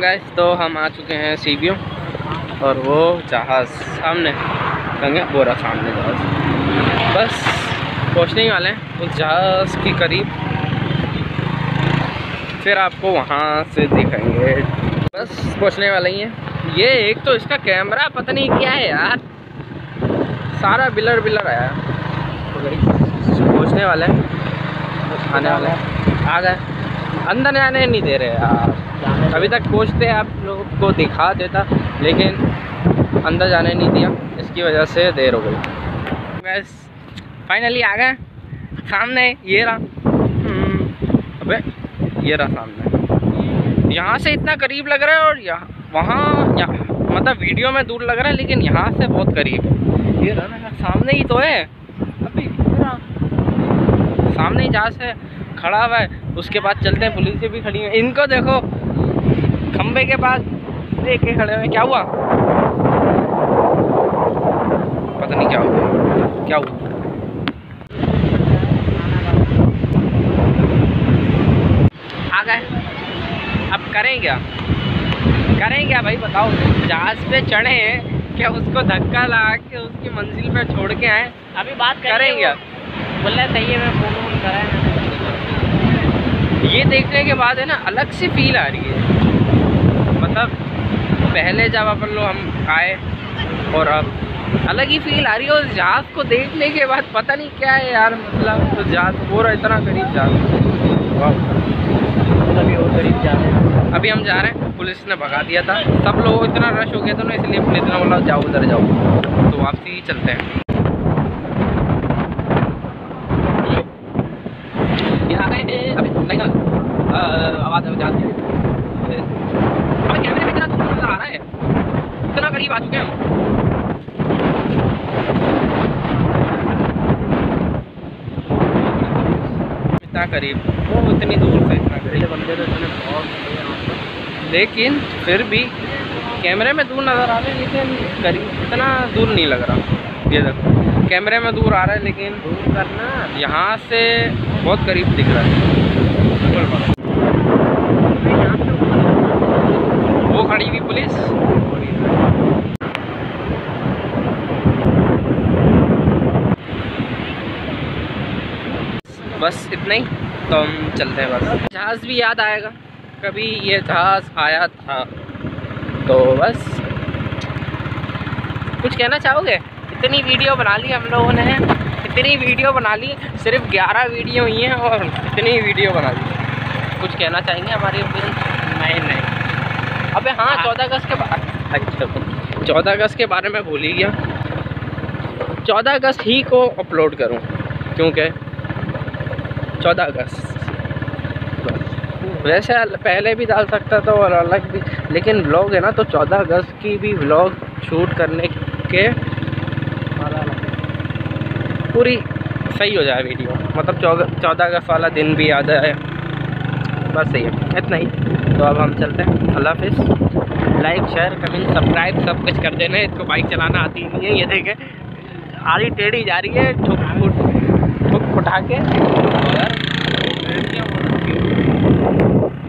Guys, तो हम आ चुके हैं सीबियो और वो जहाज़ सामने गंगा बोरा सामने जहाज़ बस पहुँचने ही वाले हैं उस जहाज़ के करीब। फिर आपको वहाँ से दिखाएंगे। बस पहुँचने वाले ही हैं। ये एक तो इसका कैमरा पता नहीं क्या है यार, सारा बिलर बिलर आया। तो पहुँचने वाले हैं, आने वाले हैं, आ गए। अंदर जाने नहीं दे रहे यार, अभी तक पहुँचते आप लोगों को दिखा देता लेकिन अंदर जाने नहीं दिया, इसकी वजह से देर हो गई। बस फाइनली आ गए सामने। ये रहा, अबे ये रहा सामने। यहाँ से इतना करीब लग रहा है और यहाँ मतलब वीडियो में दूर लग रहा है लेकिन यहाँ से बहुत करीब है। ये रहा ना, सामने ही तो है, अभी सामने ही जहाज़ है खड़ा हुआ है। उसके बाद चलते हैं, पुलिस भी खड़ी है, इनको देखो खंबे के पास देख के खड़े हुए। क्या हुआ पता नहीं, क्या हुआ क्या हुआ। आ गए, अब करें क्या भाई बताओ। जहाज़ पे चढ़े क्या उसको धक्का लगा के उसकी मंजिल पे छोड़ के आए। अभी बात करें क्या, बोल रहे सही है, मैं फोन कराया। ये देखने के बाद है ना अलग सी फील आ रही है। मतलब पहले जब अपन लोग हम आए और अब अलग ही फील आ रही है। और जहाज़ को देखने के बाद पता नहीं क्या है यार, मतलब तो जहाज़ पूरा इतना करीब जा अभी और करीब जा रहे हैं। अभी हम जा रहे हैं, पुलिस ने भगा दिया था, सब लोग इतना रश हो गया था ना, इसलिए पुलिस ने बोला जाओ उधर जाओ। तो वापसी चलते हैं। आवाज़ कैमरे में इतना दूर नजर आ रहा है, इतना करीब आ चुके हैं हम। इतना करीब, वो इतनी दूर से इतना करीब बंदे तो इतने बहुत, लेकिन फिर भी कैमरे में दूर नज़र आ रहे हैं लेकिन करीब इतना दूर नहीं लग रहा। ये देखो कैमरे में दूर आ रहा है लेकिन दूर करना यहाँ से बहुत करीब दिख रहा है। वो खड़ी हुई पुलिस, बस इतना ही। तो हम चलते हैं बस। जहाज़ भी याद आएगा, कभी ये जहाज़ आया था। तो बस कुछ कहना चाहोगे? इतनी वीडियो बना ली हम लोगों ने, इतनी वीडियो बना ली, सिर्फ 11 वीडियो हुई हैं और इतनी वीडियो बना ली। कुछ कहना चाहेंगे हमारे नहीं। अबे हाँ, 14 अगस्त के बारे, अच्छा 14 अगस्त के बारे में भूल ही गया। 14 अगस्त ही को अपलोड करूँ क्योंकि 14 अगस्त वैसे पहले भी डाल सकता था और अलग भी, लेकिन व्लॉग है ना तो 14 अगस्त की भी व्लॉग शूट करने के पूरी सही हो जाए वीडियो, मतलब 14 अगस्त वाला दिन भी याद आए। बस सही है, इतना ही। तो अब हम चलते हैं, अल्लाह हाफिज़। लाइक शेयर कमेंट सब्सक्राइब सब कुछ कर देना। इसको बाइक चलाना आती नहीं है, ये देखें आड़ी टेढ़ी जा रही है, ठुक उठा के।